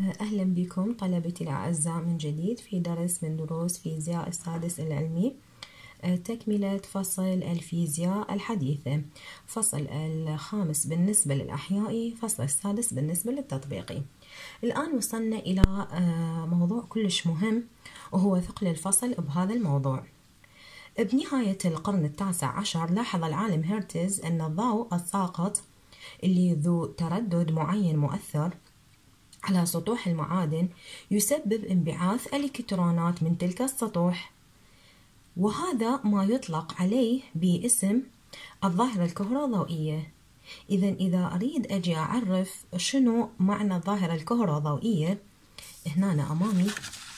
أهلا بكم طلبتي الأعزاء من جديد في درس من دروس فيزياء السادس العلمي، تكملة فصل الفيزياء الحديثة، فصل الخامس بالنسبة للأحيائي، فصل السادس بالنسبة للتطبيقي. الآن وصلنا إلى موضوع كلش مهم وهو ثقل الفصل بهذا الموضوع. بنهاية القرن ال19 لاحظ العالم هرتز أن الضوء الساقط اللي ذو تردد معين مؤثر على سطوح المعادن يسبب انبعاث الكترونات من تلك السطوح، وهذا ما يطلق عليه باسم الظاهرة الكهروضوئية. إذا أريد أجي أعرف شنو معنى الظاهرة الكهروضوئية، هنا أنا أمامي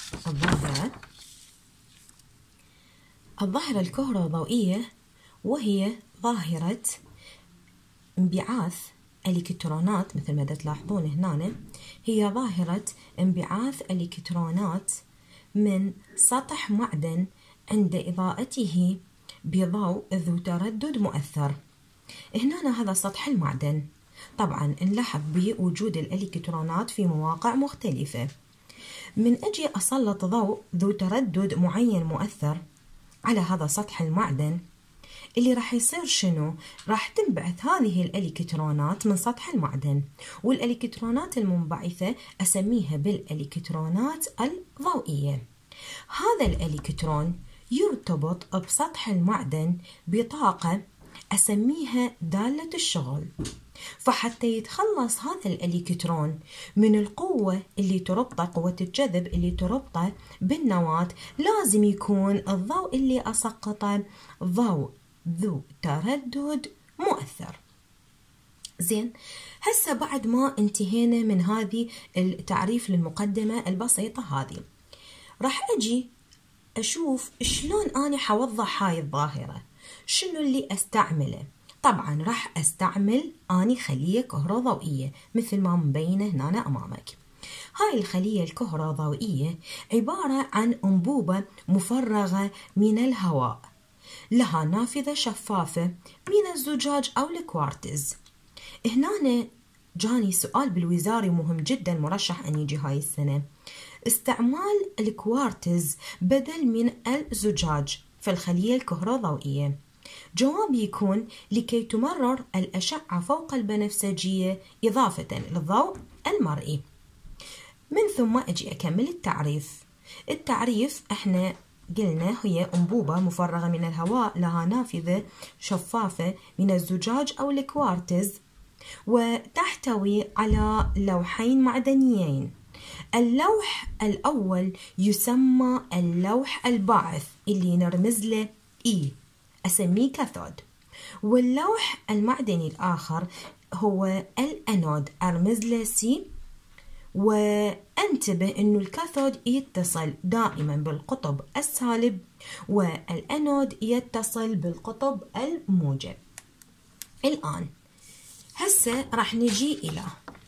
الظاهرة الكهروضوئية، وهي ظاهرة انبعاث الإلكترونات. مثل ما تلاحظون هنا هي ظاهرة انبعاث الإلكترونات من سطح معدن عند إضاءته بضوء ذو تردد مؤثر. هنا هذا سطح المعدن، طبعا نلاحظ بوجود الإلكترونات في مواقع مختلفة. من أجي أسلط ضوء ذو تردد معين مؤثر على هذا سطح المعدن، اللي راح يصير شنو؟ راح تنبعث هذه الإلكترونات من سطح المعدن، والإلكترونات المنبعثة أسميها بالإلكترونات الضوئية. هذا الإلكترون يرتبط بسطح المعدن بطاقة أسميها دالة الشغل، فحتى يتخلص هذا الإلكترون من القوة اللي تربطه، قوة الجذب اللي تربطه بالنواة، لازم يكون الضوء اللي أسقطه ضوء ذو تردد مؤثر. زين، هسه بعد ما انتهينا من هذه التعريف للمقدمة البسيطة هذه، راح أجي أشوف شلون أنا حوضح هاي الظاهرة، شنو اللي أستعمله. طبعا راح أستعمل أني خلية كهروضوئية مثل ما مبينة هنا أمامك. هاي الخلية الكهروضوئية عبارة عن أنبوبة مفرغة من الهواء، لها نافذة شفافة من الزجاج أو الكوارتز. هنا جاني سؤال بالوزاري مهم جدا مرشح أن يجي هاي السنة، استعمال الكوارتز بدل من الزجاج في الخلية الكهروضوئية. جوابي يكون لكي تمرر الأشعة فوق البنفسجية إضافة للضوء المرئي. من ثم أجي أكمل التعريف احنا قلنا هي أنبوبة مفرغة من الهواء، لها نافذة شفافة من الزجاج أو الكوارتز، وتحتوي على لوحين معدنيين. اللوح الأول يسمى اللوح الباعث اللي نرمز له E، أسميه كاثود، واللوح المعدني الآخر هو الأنود، أرمز له C. وانتبه انه الكاثود يتصل دائما بالقطب السالب، والانود يتصل بالقطب الموجب. الان هسه راح نجي الى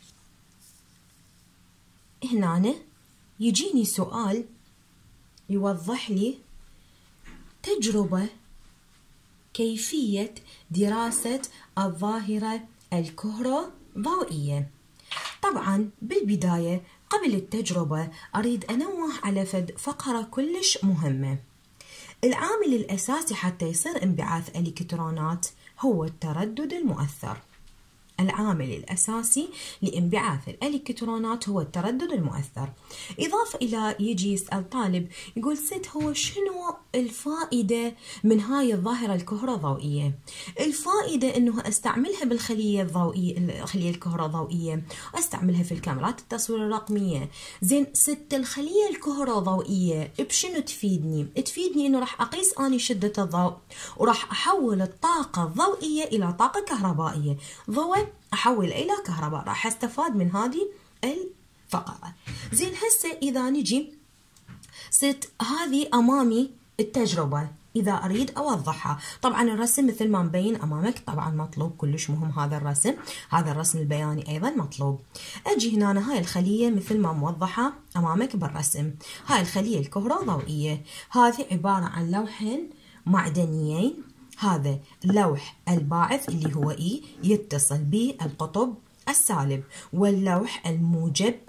هنا، يجيني سؤال يوضح لي تجربة كيفية دراسة الظاهرة الكهروضوئية. طبعا بالبداية قبل التجربة أريد أنوه على فقرة كلش مهمة. العامل الأساسي حتى يصير انبعاث الإلكترونات هو التردد المؤثر. العامل الأساسي لانبعاث الإلكترونات هو التردد المؤثر. إضافة إلى يجي يسأل طالب يقول ست، هو شنو الفائدة من هاي الظاهرة الكهروضوئية؟ الفائدة إنه أستعملها بالخلية الضوئية، الخلية الكهروضوئية، أستعملها في الكاميرات التصوير الرقمية. زين ست، الخلية الكهروضوئية بشنو تفيدني؟ تفيدني إنه راح أقيس أني شدة الضوء، وراح أحول الطاقة الضوئية إلى طاقة كهربائية، ضوء أحول إلى كهرباء، راح أستفاد من هذه الفقرة. زين، هسه إذا نجي ست هذه أمامي التجربة، إذا أريد أوضحها، طبعا الرسم مثل ما مبين أمامك طبعا مطلوب، كلش مهم هذا الرسم البياني أيضا مطلوب. أجي هنا هاي الخلية مثل ما موضحة أمامك بالرسم، هاي الخلية الكهروضوئية، هذه عبارة عن لوحين معدنيين. هذا اللوح الباعث اللي هو E يتصل بالقطب السالب، واللوح الموجب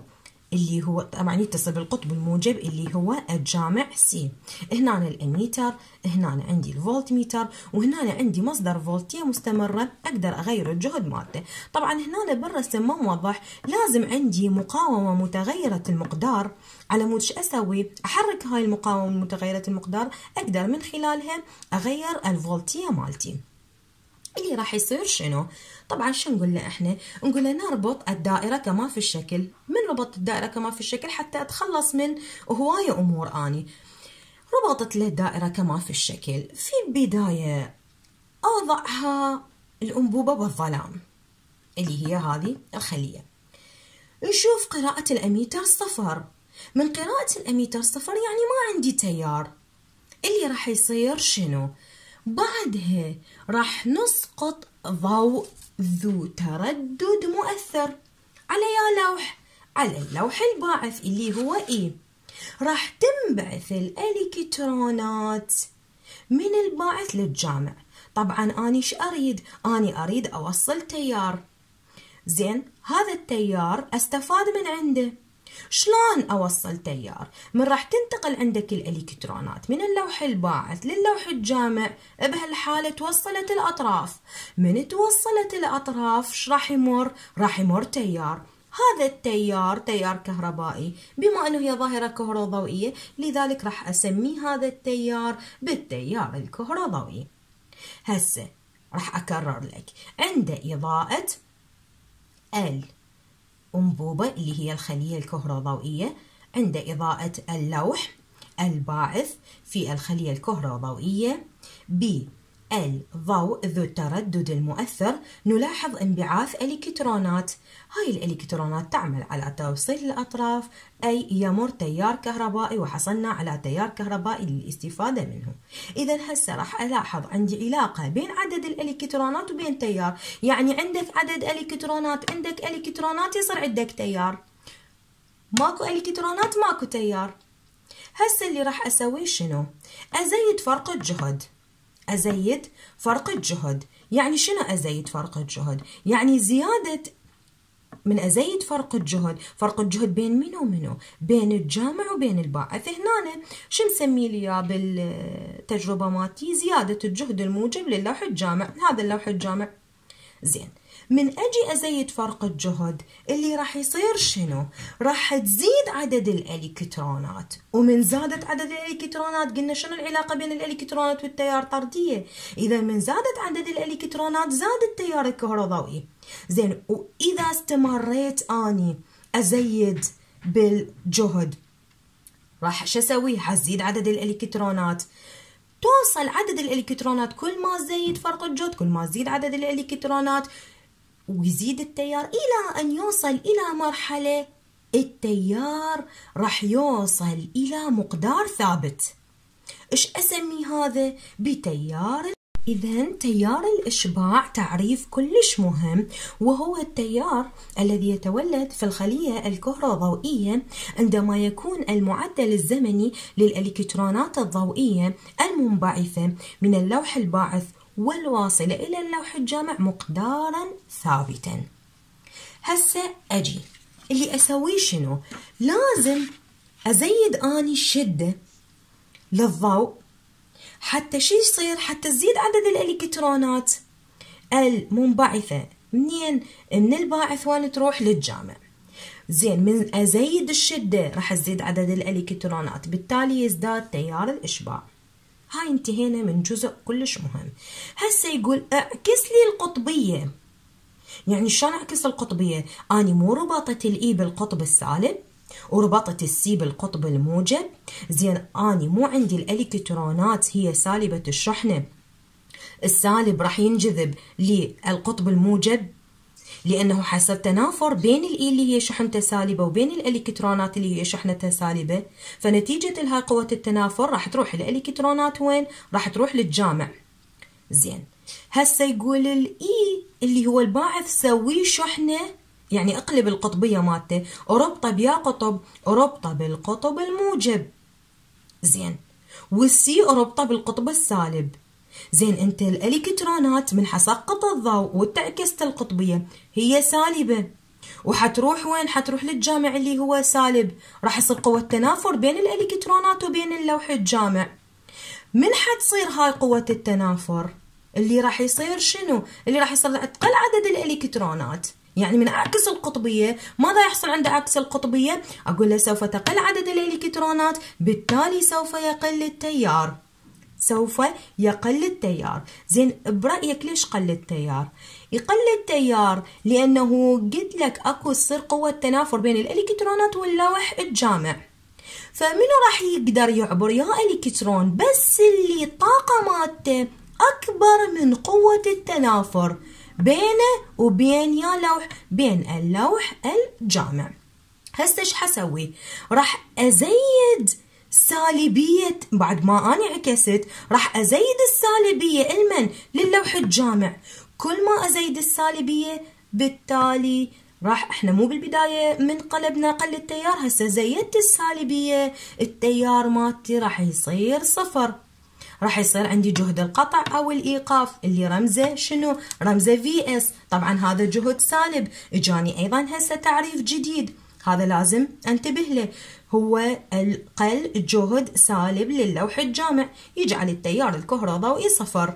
اللي هو طبعا يتصل بالقطب الموجب اللي هو الجامع سي. هنا الاميتر، هنا عندي الفولتميتر، وهنا عندي مصدر فولتية مستمرة اقدر اغير الجهد مالته. طبعا هنا بالرسم ما موضح، لازم عندي مقاومة متغيرة المقدار، على مود ايش اسوي؟ احرك هاي المقاومة متغيرة المقدار، اقدر من خلالها اغير الفولتية مالتي. اللي راح يصير شنو؟ طبعا شو نقول له احنا؟ نقول له نربط الدائرة كما في الشكل. من ربط الدائرة كما في الشكل حتى اتخلص من هواية امور اني. ربطت له الدائرة كما في الشكل. في البداية اوضعها الانبوبة بالظلام اللي هي هذه الخلية. نشوف قراءة الاميتر صفر. من قراءة الاميتر صفر يعني ما عندي تيار. اللي راح يصير شنو؟ بعدها راح نسقط ضوء ذو تردد مؤثر على يا لوح، على اللوح الباعث اللي هو E. راح تنبعث الإلكترونات من الباعث للجامع. طبعا أنا إيش أريد؟ أنا أريد أوصل تيار. زين، هذا التيار أستفاد من عنده. شلون أوصل تيار؟ من راح تنتقل عندك الإلكترونات من اللوح الباعث للوح الجامع. بهالحالة توصلت الأطراف. من توصلت الأطراف ش راح يمر؟ راح يمر تيار. هذا التيار تيار كهربائي، بما أنه هي ظاهرة كهروضوئية لذلك راح أسمي هذا التيار بالتيار الكهروضوئي. هسه راح أكرر لك، عند إضاءة الأنبوبة اللي هي الخلية الكهروضوئية، عند إضاءة اللوح الباعث في الخلية الكهروضوئية بالضوء ذو التردد المؤثر، نلاحظ انبعاث إلكترونات. هاي الإلكترونات تعمل على توصيل الأطراف، أي يمر تيار كهربائي، وحصلنا على تيار كهربائي للاستفادة منه. إذا هسه راح ألاحظ عندي علاقة بين عدد الإلكترونات وبين تيار. يعني عندك عدد إلكترونات، عندك إلكترونات، يصير عندك تيار. ماكو إلكترونات ماكو تيار. هسه اللي راح أسويه شنو؟ أزيد فرق الجهد. أزيد فرق الجهد. يعني شنو أزيد فرق الجهد؟ يعني زيادة. من أزيد فرق الجهد، فرق الجهد بين منو ومنو؟ بين الجامع وبين الباعث. هنا شو مسمي لي بالتجربة مالتي؟ زيادة الجهد الموجب للوح الجامع. هذا اللوح الجامع. زين، من أجي أزيد فرق الجهد اللي راح يصير شنو؟ راح تزيد عدد الإلكترونات، ومن زادت عدد الإلكترونات قلنا شنو العلاقة بين الإلكترونات والتيار؟ طردية. إذا من زادت عدد الإلكترونات زاد التيار الكهروضوئي. زين، وإذا استمريت أني أزيد بالجهد راح شو أسوي؟ حزيد عدد الإلكترونات. توصل عدد الإلكترونات، كل ما زيد فرق الجهد كل ما زيد عدد الإلكترونات ويزيد التيار، إلى أن يوصل إلى مرحلة التيار راح يوصل إلى مقدار ثابت. إيش أسمي هذا؟ بتيار. إذن تيار الإشباع تعريف كلش مهم، وهو التيار الذي يتولد في الخلية الكهروضوئية عندما يكون المعدل الزمني للإلكترونات الضوئية المنبعثة من اللوح الباعث والواصلة إلى اللوح الجامع مقدارا ثابتا. هسه أجي اللي أسويه شنو؟ لازم أزيد أني الشدة للضوء حتى شو يصير؟ حتى تزيد عدد الإلكترونات المنبعثة. منين؟ من الباعث وين تروح؟ للجامع. زين، من أزيد الشدة راح تزيد عدد الإلكترونات، بالتالي يزداد تيار الإشباع. هاي انتهينا من جزء كلش مهم. هسه يقول اعكس لي القطبية. يعني شلون اعكس القطبية؟ أنا مو ربطت الإي بالقطب السالب وربطت السي بالقطب الموجب. زين، أنا مو عندي الإلكترونات هي سالبة الشحنة، السالب راح ينجذب للقطب الموجب لأنه حسب تنافر بين الإي اللي هي شحنته سالبة وبين الإلكترونات اللي هي شحنتها سالبة، فنتيجة لهاي قوة التنافر راح تروح الإلكترونات وين؟ راح تروح للجامع. زين، هسه يقول الإي اللي هو الباعث سويه شحنة، يعني اقلب القطبية مالته وربطه بيا قطب، وربطه بالقطب الموجب. زين، والسي وربطه بالقطب السالب. زين، انت الالكترونات من حسقط الضوء وتعكست القطبية هي سالبة، وحتروح وين؟ حتروح للجامع اللي هو سالب، راح يصير قوة تنافر بين الإلكترونات وبين اللوح الجامع. من حتصير هاي قوة التنافر؟ اللي راح يصير شنو؟ اللي راح يصير تقل عدد الإلكترونات، يعني من عكس القطبية. ماذا يحصل عند عكس القطبية؟ أقول له سوف تقل عدد الإلكترونات، بالتالي سوف يقل التيار. سوف يقل التيار. زين، برأيك ليش قل التيار؟ يقل التيار لأنه قلت لك أكو تصير قوة تنافر بين الإلكترونات واللوح الجامع. فمنو راح يقدر يعبر؟ يا إلكترون بس اللي الطاقة مالته أكبر من قوة التنافر بينه وبين يا لوح، بين اللوح الجامع. هسه ايش حسوي؟ راح أزيد سالبية، بعد ما أنا عكست راح أزيد السالبية المن للوح الجامع. كل ما أزيد السالبية بالتالي راح، احنا مو بالبداية من قلبنا قل التيار، هسه زيدت السالبية، التيار مالتي راح يصير صفر. راح يصير عندي جهد القطع أو الإيقاف اللي رمزه شنو؟ رمزه VS. طبعا هذا جهد سالب. اجاني أيضا هسه تعريف جديد، هذا لازم انتبه له، هو القل جهد سالب للوح الجامع يجعل التيار الكهروضوئي صفر.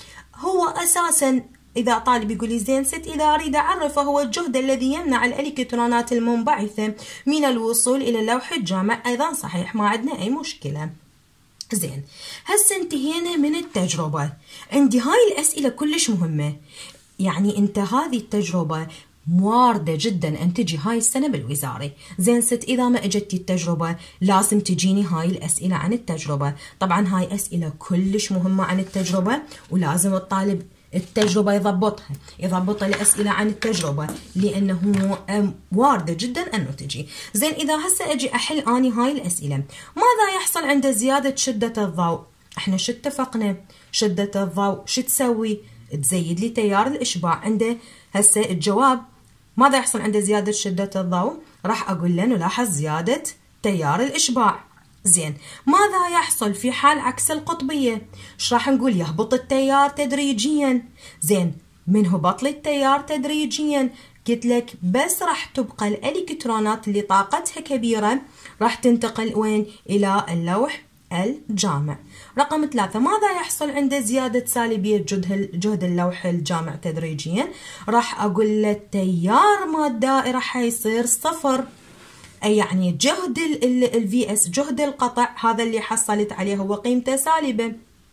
هو أساسا إذا طالب يقول لي زين ست، إذا أريد أعرفه، هو الجهد الذي يمنع الإلكترونات المنبعثة من الوصول إلى اللوح الجامع. أيضا صحيح، ما عندنا أي مشكلة. زين، هسه انتهينا من التجربة. عندي هاي الأسئلة كلش مهمة، يعني انت هذه التجربة واردة جدا أن تجي هاي السنة بالوزارة. زين ست، إذا ما اجتي التجربة لازم تجيني هاي الأسئلة عن التجربة. طبعا هاي أسئلة كلش مهمة عن التجربة، ولازم الطالب التجربة يضبط الأسئلة عن التجربة، لأنه واردة جدا أنه تجي. زين، إذا هسه أجي أحل أني هاي الأسئلة، ماذا يحصل عند زيادة شدة الضوء؟ احنا شو اتفقنا؟ شدة الضوء شو تسوي؟ تزيد لي تيار الإشباع. عنده هسه الجواب ماذا يحصل عند زيادة شدة الضوء؟ راح أقول له نلاحظ زيادة تيار الإشباع. زين، ماذا يحصل في حال عكس القطبية؟ ايش راح نقول؟ يهبط التيار تدريجيا. زين، من هبط لي التيار تدريجيا قلت لك بس راح تبقى الإلكترونات اللي طاقتها كبيرة راح تنتقل وين؟ إلى اللوح الجامع. رقم 3، ماذا يحصل عند زيادة سالبية جهد اللوح الجامع تدريجيا؟ راح أقول له التيار مال الدائرة حيصير صفر، أي يعني جهد VS جهد القطع هذا اللي حصلت عليه هو قيمته سالبة،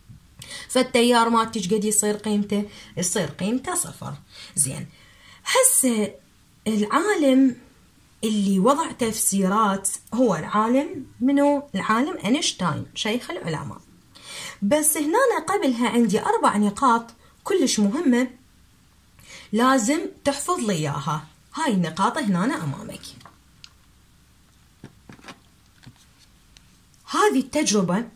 فالتيار مالتي ايش قد يصير قيمته؟ يصير قيمته صفر. زين، هسه العالم اللي وضع تفسيرات هو العالم منو؟ العالم أينشتاين شيخ العلماء. بس هنا قبلها عندي 4 نقاط كلش مهمة لازم تحفظ لي إياها. هاي النقاط هنا أمامك. هذه التجربة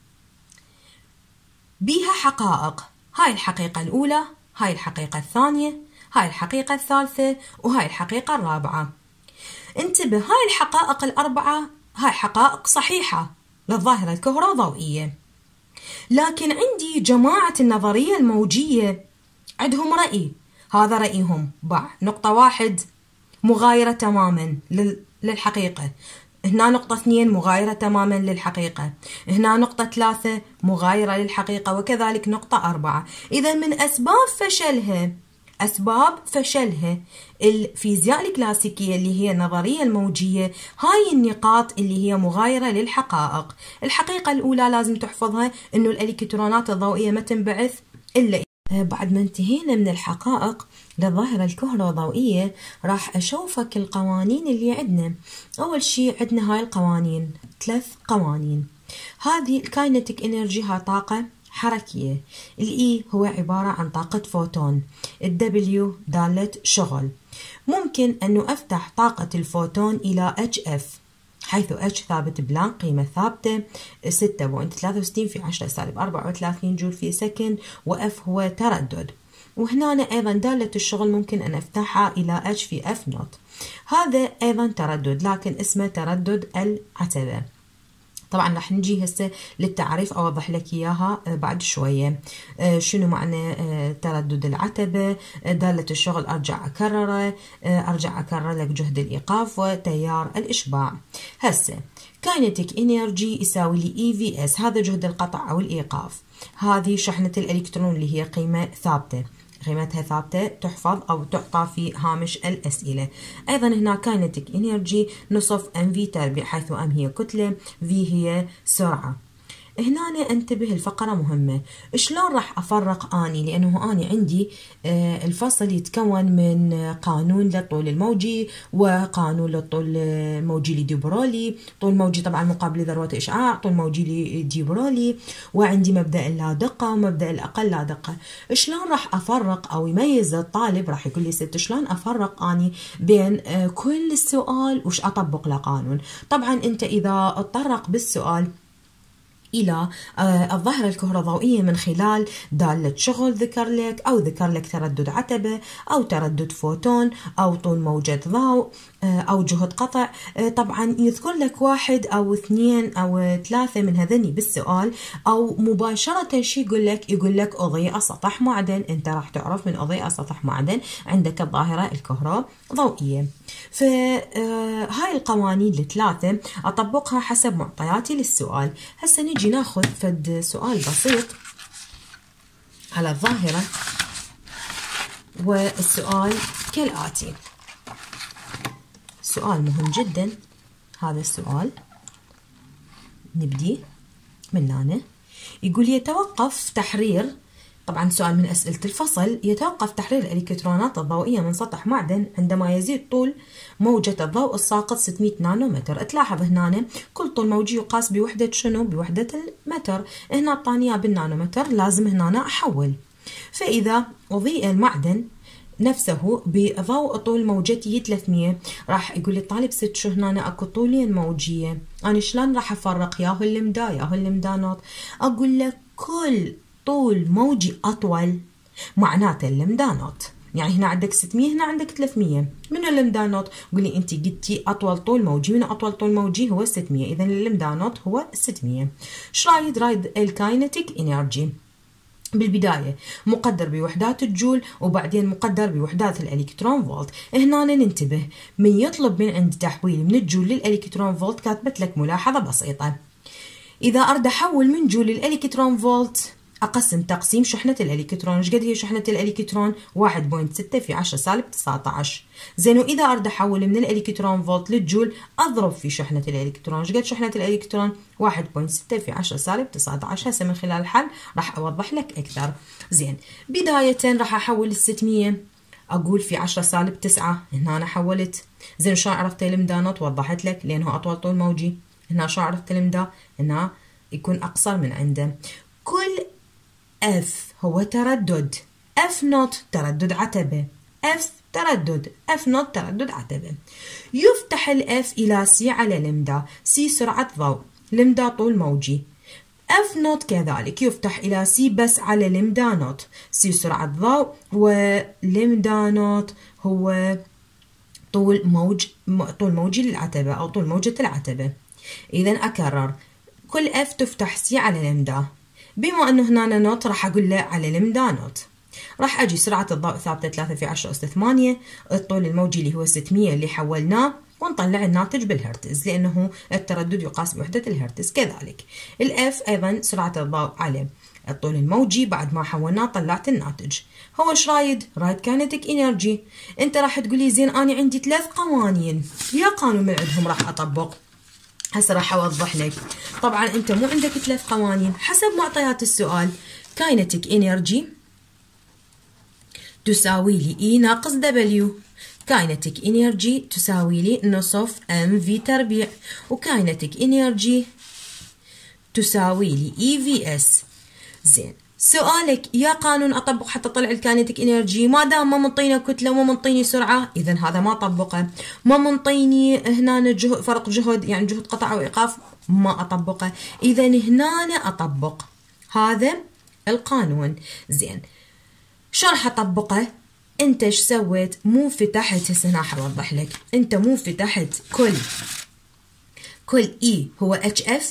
بيها حقائق، هاي الحقيقة الأولى، هاي الحقيقة الثانية، هاي الحقيقة الثالثة، وهاي الحقيقة الرابعة. انتبه، هاي الحقائق ال4 هاي حقائق صحيحة للظاهرة الكهروضوئية، لكن عندي جماعة النظرية الموجية عندهم رأي، هذا رأيهم نقطة 1 مغايرة تماما للحقيقة، هنا نقطة 2 مغايرة تماما للحقيقة، هنا نقطة 3 مغايرة للحقيقة، وكذلك نقطة 4. إذا من أسباب فشلها الفيزياء الكلاسيكية اللي هي النظرية الموجية هاي النقاط اللي هي مغايرة للحقائق. الحقيقة الأولى لازم تحفظها، إنه الإلكترونات الضوئية ما تنبعث إلا بعد ما انتهينا من الحقائق للظاهرة الكهروضوئية. راح أشوفك القوانين اللي عندنا. أول شيء عندنا هاي القوانين 3 قوانين. هذه الكاينتيك انرجي هاي طاقة حركية، الإي هو عبارة عن طاقة فوتون، الدبليو دالة شغل. ممكن أنه أفتح طاقة الفوتون إلى HF، حيث H ثابت بلانك قيمة ثابتة 6.63 في 10 سالب 34 جول في سكند، وF هو تردد. وهنا أيضا دالة الشغل ممكن أن أفتحها إلى H في F نوت، هذا أيضا تردد لكن اسمه تردد العتبة. طبعا راح نجي هسه للتعريف اوضح لك اياها بعد شويه. شنو معنى تردد العتبه؟ داله الشغل ارجع اكرر لك جهد الايقاف وتيار الاشباع. هسه كاينتيك انرجي يساوي لي اي في اس، هذا جهد القطع او الايقاف. هذه شحنه الالكترون اللي هي قيمه ثابته، قيمتها ثابتة تحفظ أو تعطى في هامش الأسئلة. أيضا هنا كاينتيك إنرجي نصف ام في تربيع، حيث ام هي كتلة، في هي سرعة. هنا انتبه الفقرة مهمة، شلون راح أفرق أني؟ لأنه أني عندي الفصل يتكون من قانون للطول الموجي وقانون للطول الموجي لدي برولي، طول موجي طبعا مقابل ذروة إشعاع، طول موجي لدي برولي، وعندي مبدأ اللا دقة ومبدأ الأقل لا دقة. شلون راح أفرق أو يميز الطالب؟ راح يقول لي ست شلون أفرق أني بين كل السؤال وش أطبق له قانون؟ طبعا أنت إذا اتطرق بالسؤال إلى الظاهرة الكهروضوئية من خلال دالة شغل ذكر لك، أو ذكر لك تردد عتبة، أو تردد فوتون، أو طول موجة ضوء، أو جهد قطع، طبعا يذكر لك واحد أو اثنين أو ثلاثة من هذني بالسؤال، أو مباشرة شي يقول لك أضيء سطح معدن. أنت راح تعرف من أضيء سطح معدن عندك الظاهرة الكهروضوئية. فهاي القوانين الثلاثة أطبقها حسب معطياتي للسؤال. هسه نجي ناخذ فد سؤال بسيط على الظاهرة، والسؤال كالآتي، سؤال مهم جدا. هذا السؤال نبدي من هنا. يقول يتوقف تحرير، طبعا سؤال من أسئلة الفصل، يتوقف تحرير الإلكترونات الضوئية من سطح معدن عندما يزيد طول موجة الضوء الساقط 600 نانومتر. تلاحظ هنا كل طول موجي يقاس بوحدة شنو؟ بوحدة المتر. هنا الطانية بالنانومتر، لازم هنا أحول. فإذا أضيء المعدن نفسه بضوء طول موجته 300، راح يقول لي الطالب ست شو هنا اكو طولين موجية، أنا شلون راح أفرق ياهو اللمدا ياهو اللمدانات؟ أقول لك كل طول موجي أطول معناته اللمدانات. يعني هنا عندك 600، هنا عندك 300. من اللمدانات؟ قولي انت قلتي اطول طول موجي، من اطول طول موجي هو 600، اذا اللمدانات هو 600. رايد الكاينتيك انرجي بالبداية مقدر بوحدات الجول، وبعدين مقدر بوحدات الالكترون فولت. هنا ننتبه، من يطلب من عند تحويل من الجول للالكترون فولت كاتبت لك ملاحظة بسيطة. إذا أريد أحول من جول للإلكترون فولت أقسم تقسيم شحنة الإلكترون. إيش قد هي شحنة الإلكترون؟ 1.6 في 10 سالب 19. زين، وإذا أريد أحول من الإلكترون فولت للجول أضرب في شحنة الإلكترون. إيش قد شحنة الإلكترون؟ 1.6 في 10 سالب 19. هسه من خلال الحل راح أوضح لك أكثر. زين، بداية راح أحول 600 أقول في 10 سالب 9. هنا أنا حولت. زين، شلون عرفت المدانات؟ وضحت لك لأنه أطول طول موجي. هنا شو عرفت المدا؟ هنا يكون أقصر من عنده. كل اف هو تردد، اف نوت تردد عتبة، اف تردد، اف نوت تردد عتبة. يفتح الاف الى سي على لمدا، سي سرعة ضوء، لمدا طول موجي. اف نوت كذلك يفتح الى سي بس على لمدا نوت، سي سرعة ضوء، ولمدا نوت هو طول موجي للعتبة او طول موجة العتبة. إذا أكرر، كل اف تفتح سي على لمدا، بما أنه هنا نوت راح أقول له على لمدا نوت. راح أجي سرعة الضوء ثابتة 3 في 10 أس 8، الطول الموجي اللي هو 600 اللي حولناه، ونطلع الناتج بالهرتز لأنه التردد يقاس بوحدة الهرتز. كذلك الاف أيضا سرعة الضوء على الطول الموجي، بعد ما حولناه طلعت الناتج. هو ايش رايد كاينتيك انرجي. انت راح تقولي زين أنا عندي 3 قوانين، يا قانون من عندهم راح أطبق. هسه راح أوضح لك. طبعا أنت مو عندك 3 قوانين حسب معطيات السؤال. كاينتيك إنرجي تساوي لي E ناقص W، كاينتيك إنرجي تساوي لي نصف ام في تربيع، وكاينتيك إنرجي تساوي لي اي في اس. زين، سؤالك يا قانون اطبق حتى اطلع الكاينتيك انرجي؟ ما دام ما منطيني كتله وما منطيني سرعه، اذا هذا ما اطبقه. ما منطيني هنا فرق جهد، يعني جهد قطع او ايقاف، ما اطبقه. اذا هنا اطبق هذا القانون. زين، شو راح اطبقه؟ انت ايش سويت؟ مو فتحت، هسه انا حوضح لك. انت مو فتحت كل اي هو اتش اف،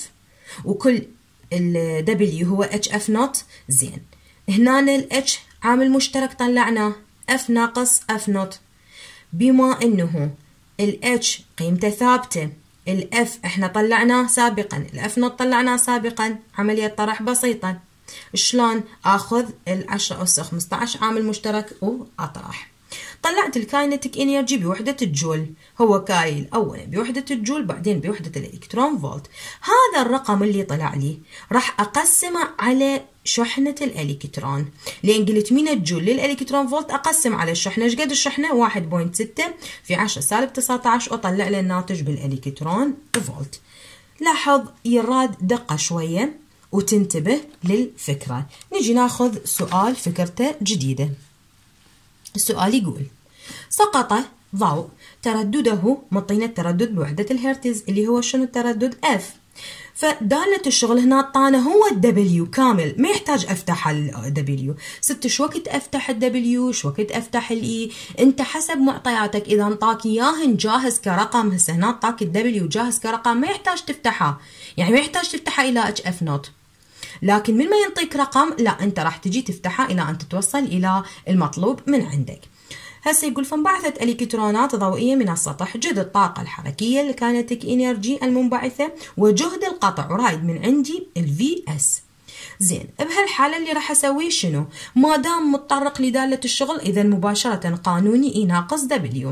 وكل ال W هو HF نوت. زين هنا ال H عامل مشترك طلعناه F ناقص F نوت، بما انه ال H قيمته ثابتة، ال F احنا طلعناه سابقا، ال F نوت طلعناه سابقا، عملية طرح بسيطة. شلون اخذ ال 10 أس 15 عامل مشترك واطرح؟ طلعت الكاينتيك انرجي بوحدة الجول، هو كايل اولا بوحدة الجول بعدين بوحدة الالكترون فولت. هذا الرقم اللي طلع لي راح اقسمه على شحنة الالكترون، لان قلت من الجول للالكترون فولت اقسم على الشحنة. ايش قد الشحنة؟ 1.6 في 10 سالب 19 واطلع له الناتج بالالكترون فولت. لاحظ يراد دقة شوية وتنتبه للفكرة. نجي ناخذ سؤال فكرته جديدة. السؤال يقول سقط ضوء تردده مطينة التردد بوحدة الهرتز اللي هو شنو التردد F، فدالة الشغل هنا طانه هو الدبليو كامل، ما يحتاج افتح الدبليو. ست شو وقت افتح الدبليو، شو وقت افتح الاي، انت حسب معطياتك. اذا انطاك اياهن جاهز كرقم، هسه هنا انطاك الدبليو جاهز كرقم ما يحتاج تفتحها، يعني ما يحتاج تفتحها الى اتش اف نوت. لكن من ما ينطيك رقم لا انت راح تجي تفتحها الى ان تتوصل الى المطلوب من عندك. هسه يقول فانبعثت الكترونات ضوئيه من السطح، جهد الطاقه الحركيه الكاينتيك انرجي المنبعثه وجهد القطع، ورايد من عندي الفي اس. زين بهالحاله اللي راح اسويه شنو؟ ما دام متطرق لداله الشغل اذا مباشره قانوني اي ناقص دبليو.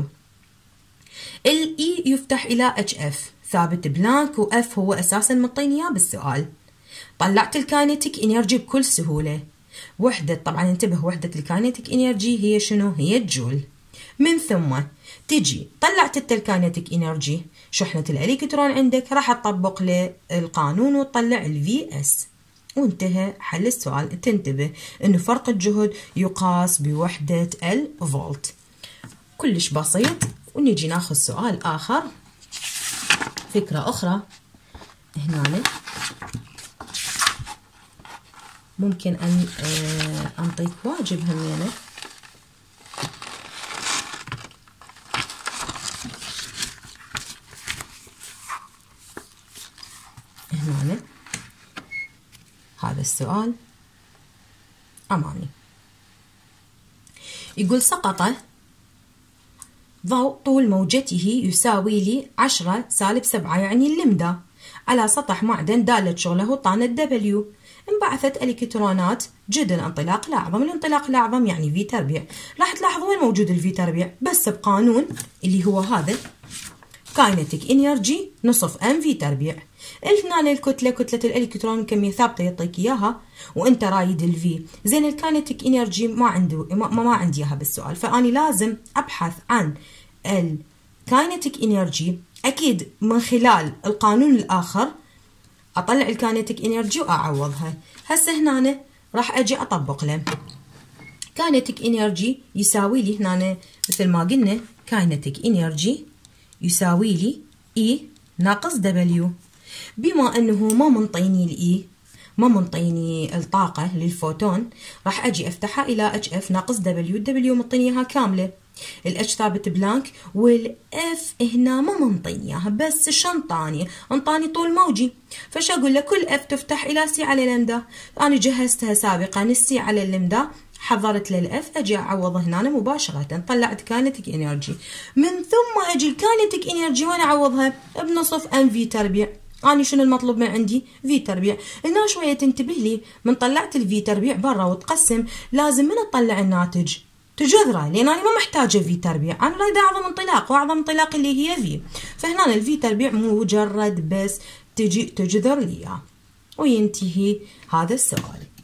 الاي يفتح الى اتش اف ثابت بلانك، واف هو اساسا مطيني اياه بالسؤال. طلعت الكاينتيك انرجي بكل سهوله. وحدة طبعا انتبه وحدة الكاينتيك انرجي هي شنو؟ هي الجول. من ثم تجي طلعت الكاينتيك انرجي شحنة الالكترون عندك، راح تطبق له القانون وتطلع الفي اس وانتهى حل السؤال. تنتبه انه فرق الجهد يقاس بوحدة الفولت. كلش بسيط. ونجي ناخذ سؤال اخر، فكرة اخرى. هنا ممكن أن أنطيك واجب همينة. هنا هذا السؤال أمامي. يقول سقط ضوء طول موجته يساوي لي 10 سالب 7 يعني اللمدة على سطح معدن دالة شغله طان الدبليو. انبعثت الكترونات جهد الانطلاق الأعظم. الانطلاق الأعظم يعني في تربيع. راح تلاحظوا وين موجود الفي تربيع؟ بس بقانون اللي هو هذا كاينتيك انرجي نصف ام في تربيع. هنا الكتلة كتلة الالكترون كمية ثابتة يعطيك اياها وانت رايد الفي. زين الكاينتيك انرجي ما عندي اياها بالسؤال، فاني لازم ابحث عن الكاينتيك انرجي اكيد من خلال القانون الاخر. اطلع الكاينتيك انرجي واعوضها. هسه هنا راح اجي اطبق له كاينتيك انرجي يساوي لي هنا مثل ما قلنا كاينتيك انرجي يساوي لي اي ناقص دبليو. بما انه ما منطيني الاي، ما منطيني الطاقه للفوتون، راح اجي افتحها الى اتش اف ناقص دبليو. الدبليو منطيني اياها كامله، الاتش ثابت بلانك، والاف هنا ما منطيني اياها بس شنطاني انطاني طول موجي. فش اقول له؟ كل اف تفتح الى سي على لمدا. انا جهزتها سابقا السي على اللمدا، حضرت للاف، اجي اعوض هنا مباشره. طلعت كاينتيك انرجي. من ثم اجي الكاينتيك انرجي وين اعوضها؟ بنصف ام في تربيع. اني شنو المطلوب من عندي؟ في تربيع. هنا شويه تنتبه لي، من طلعت الفي تربيع برا وتقسم لازم من اطلع الناتج تجذره، لان انا ما محتاجه في تربيع، انا رايده اعظم انطلاق، واعظم انطلاق اللي هي في. فهنا الفي تربيع مجرد بس تجي تجذر لي اياه. وينتهي هذا السؤال.